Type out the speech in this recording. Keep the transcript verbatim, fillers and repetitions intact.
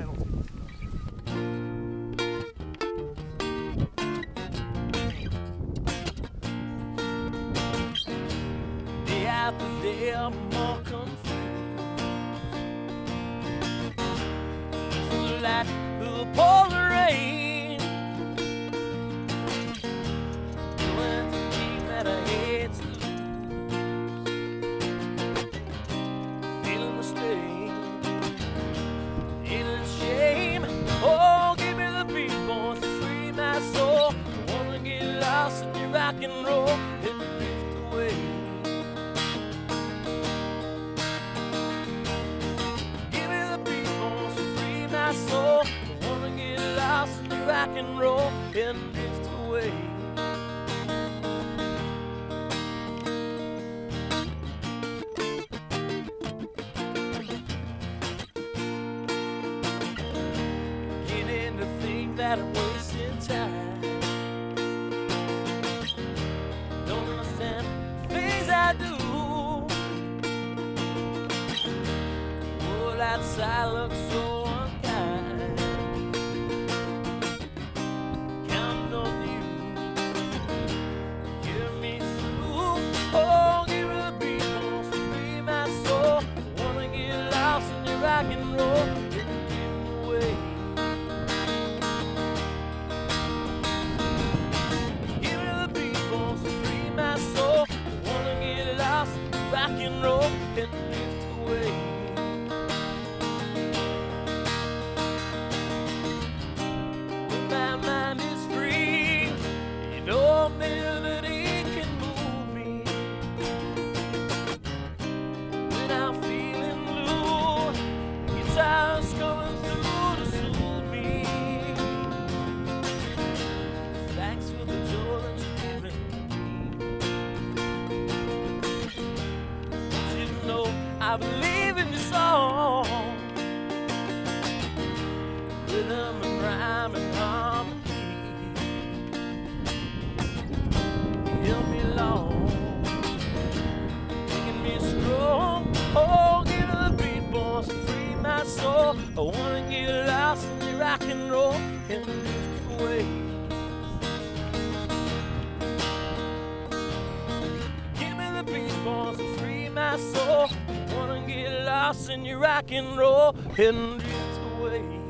penalty. Day after day, I'm more confused. It's like the pouring rain. Doing the team that I hate to lose. Feeling the strain. Feeling shame. Oh, give me the beat, boys, to free my soul. I wanna get lost in your rock and roll and drift away. Soul, I wanna get lost in the rock and roll and drift away. Beginning to think that I'm wasting time. Don't understand the things I do. The world outside looks so rock and roll and drift away. Give me the beat, boys, to free my soul. I wanna get lost, rock and roll and drift away. When my mind is free, you know melody can move me. When I'm feeling blue, guitar's coming through to soothe me. Thanks for the joy that you've given me. You know I believe in your song. Rhythm and rhyme and harmony. You help me along, making me strong. Oh, give me the beat, boys, to free my soul. I wanna get lost in your rock and roll and drift away. Give me the beat, boys, to free my soul. I wanna get lost in your rock and roll and drift away.